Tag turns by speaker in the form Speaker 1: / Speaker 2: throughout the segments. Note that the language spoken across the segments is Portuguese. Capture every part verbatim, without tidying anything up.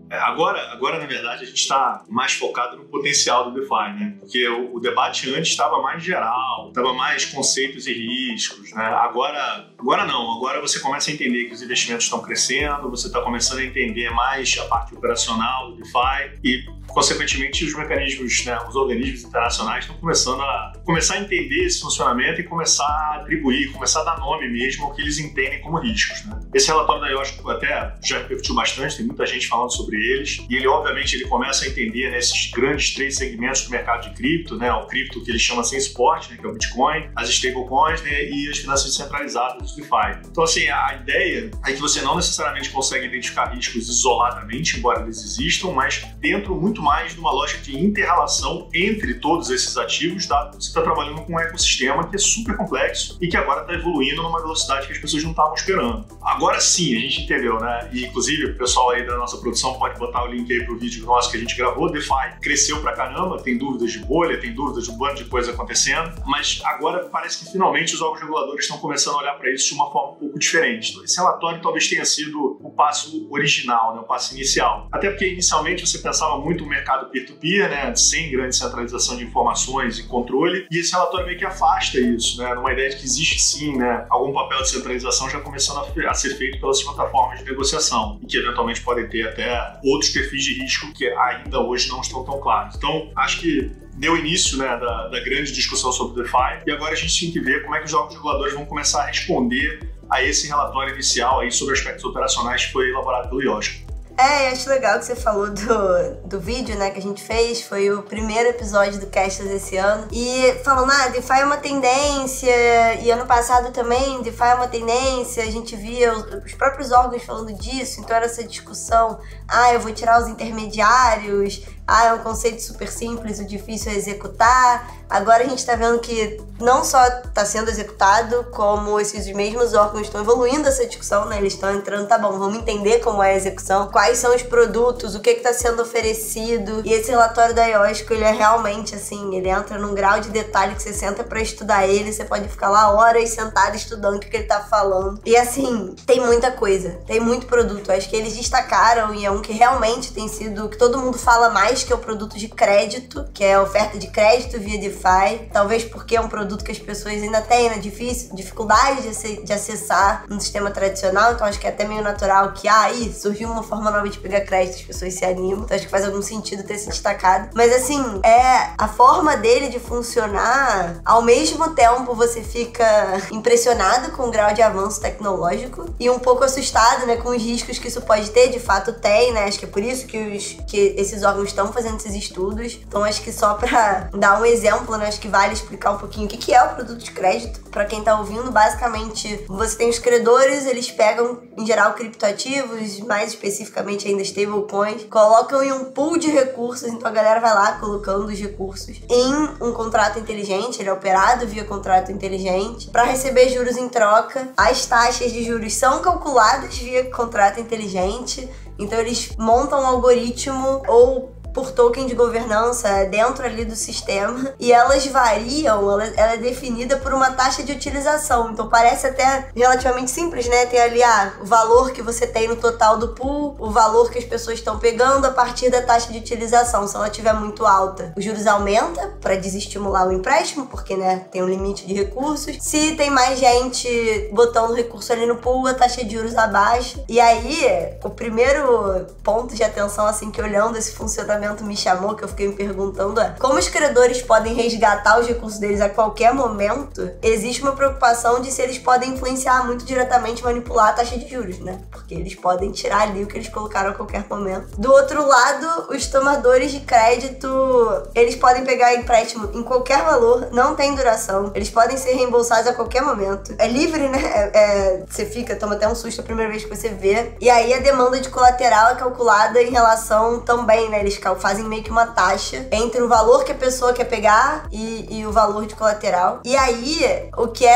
Speaker 1: É, agora, agora, na verdade, a gente está mais focado no potencial do DeFi, né? Porque o, o debate antes estava mais geral, estava mais conceitos e riscos, né? Agora, agora não. Agora você começa a entender que os investimentos estão crescendo, você está começando a entender mais a parte operacional do DeFi e, consequentemente, os mecanismos, né, os organismos internacionais estão começando a começar a entender esse funcionamento e começar a atribuir, começar a dar nome mesmo ao que eles entendem como riscos, né? Esse relatório da I O S C até já repercutiu bastante, tem muita gente falando sobre eles, e ele, obviamente, ele começa a entender nesses grandes três segmentos do mercado de cripto, né, o cripto que ele chama sem suporte, né, que é o Bitcoin, as stablecoins, né, e as finanças descentralizadas do DeFi. Então, assim, a ideia é que você não necessariamente consegue identificar riscos isoladamente, embora eles existam, mas dentro muito mais de uma lógica de inter-relação entre todos esses ativos, dado que você está trabalhando com um ecossistema que é super complexo e que agora está evoluindo numa velocidade que as pessoas não estavam esperando. Agora sim, a gente entendeu, né? E, inclusive, o pessoal aí da nossa produção pode botar o link aí pro vídeo nosso que a gente gravou. DeFi cresceu pra caramba, tem dúvidas de bolha, tem dúvidas de um bando de coisa acontecendo, mas agora parece que finalmente os órgãos reguladores estão começando a olhar para isso de uma forma um pouco diferente. Então, esse relatório talvez tenha sido o passo original, né? O passo inicial. Até porque inicialmente você pensava muito no mercado peer-to-peer, né? Sem grande centralização de informações e controle, e esse relatório meio que afasta isso, né? Numa ideia de que existe sim, né, algum papel de centralização já começando a, a ser feito pelas plataformas de negociação e que eventualmente podem ter até outros perfis de risco que ainda hoje não estão tão claros. Então, acho que deu início, né, da, da grande discussão sobre o DeFi e agora a gente tem que ver como é que os órgãos reguladores vão começar a responder a esse relatório inicial aí sobre aspectos operacionais que foi elaborado pelo I O S C.
Speaker 2: É, acho legal que você falou do, do vídeo, né, que a gente fez, foi o primeiro episódio do Cashless desse ano, e falando, ah, DeFi é uma tendência, e ano passado também, DeFi é uma tendência, a gente via os, os próprios órgãos falando disso, então era essa discussão, ah, eu vou tirar os intermediários, ah, é um conceito super simples, o difícil é executar. Agora a gente tá vendo que não só tá sendo executado, como esses mesmos órgãos estão evoluindo essa discussão, né? Eles estão entrando, tá bom, vamos entender como é a execução, quais são os produtos, o que que tá sendo oferecido. E esse relatório da I O S C, ele é realmente assim, ele entra num grau de detalhe que você senta pra estudar ele, você pode ficar lá horas sentado estudando o que, que ele tá falando. E assim, tem muita coisa, tem muito produto. Acho que eles destacaram, e é um que realmente tem sido, que todo mundo fala mais, que é o produto de crédito, que é a oferta de crédito via DeFi, talvez porque é um produto que as pessoas ainda têm, né, difícil, dificuldade de, de acessar no sistema tradicional, então acho que é até meio natural que, ah, aí surgiu uma forma nova de pegar crédito, as pessoas se animam, então acho que faz algum sentido ter se destacado. Mas assim, é a forma dele de funcionar, ao mesmo tempo você fica impressionado com o grau de avanço tecnológico e um pouco assustado, né, com os riscos que isso pode ter, de fato tem, né, acho que é por isso que, os, que esses órgãos estão fazendo esses estudos. Então acho que só pra dar um exemplo, né, acho que vale explicar um pouquinho o que que é o produto de crédito. Pra quem tá ouvindo, basicamente você tem os credores, eles pegam em geral criptoativos, mais especificamente ainda stablecoins, colocam em um pool de recursos, então a galera vai lá colocando os recursos em um contrato inteligente, ele é operado via contrato inteligente, para receber juros em troca. As taxas de juros são calculadas via contrato inteligente, então eles montam um algoritmo ou por token de governança dentro ali do sistema, e elas variam, ela, ela é definida por uma taxa de utilização, então parece até relativamente simples, né? Tem ali ah, o valor que você tem no total do pool, o valor que as pessoas estão pegando a partir da taxa de utilização. Se ela estiver muito alta, os juros aumenta para desestimular o empréstimo, porque, né, tem um limite de recursos. Se tem mais gente botando recurso ali no pool, a taxa de juros abaixa. E aí, o primeiro ponto de atenção, assim, que olhando esse funcionamento me chamou, que eu fiquei me perguntando é como os credores podem resgatar os recursos deles a qualquer momento. Existe uma preocupação de se eles podem influenciar muito diretamente, manipular a taxa de juros, né? Porque eles podem tirar ali o que eles colocaram a qualquer momento. Do outro lado, os tomadores de crédito, eles podem pegar empréstimo em qualquer valor, não tem duração, eles podem ser reembolsados a qualquer momento. É livre, né? É, é, você fica, toma até um susto a primeira vez que você vê. E aí a demanda de colateral é calculada em relação também, né? Eles fazem meio que uma taxa entre o valor que a pessoa quer pegar e, e o valor de colateral. E aí, o que é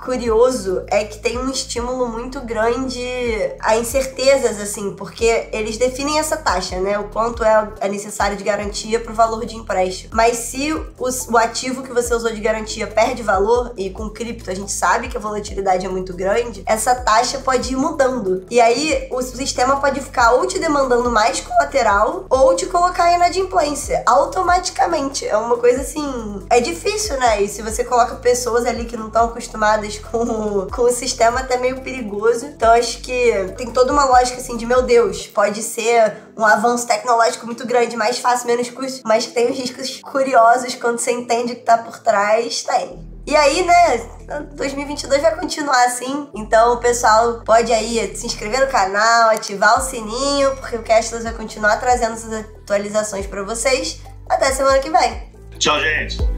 Speaker 2: curioso é que tem um estímulo muito grande a incertezas, assim, porque eles definem essa taxa, né? O quanto é necessário de garantia pro valor de empréstimo. Mas se o, o ativo que você usou de garantia perde valor, e com cripto a gente sabe que a volatilidade é muito grande, essa taxa pode ir mudando. E aí o sistema pode ficar ou te demandando mais colateral ou te colocar em inadimplência automaticamente. É uma coisa assim, é difícil, né? E se você coloca pessoas ali que não estão acostumadas com o, com o sistema, até meio perigoso. Então acho que tem toda uma lógica assim de, meu Deus, pode ser um avanço tecnológico muito grande, mais fácil, menos custo, mas tem os riscos curiosos quando você entende o que tá por trás, tem. E aí, né, dois mil e vinte e dois vai continuar assim, então o pessoal pode aí se inscrever no canal, ativar o sininho, porque o Cashless vai continuar trazendo essas atualizações pra vocês. Até semana que vem.
Speaker 1: Tchau, gente!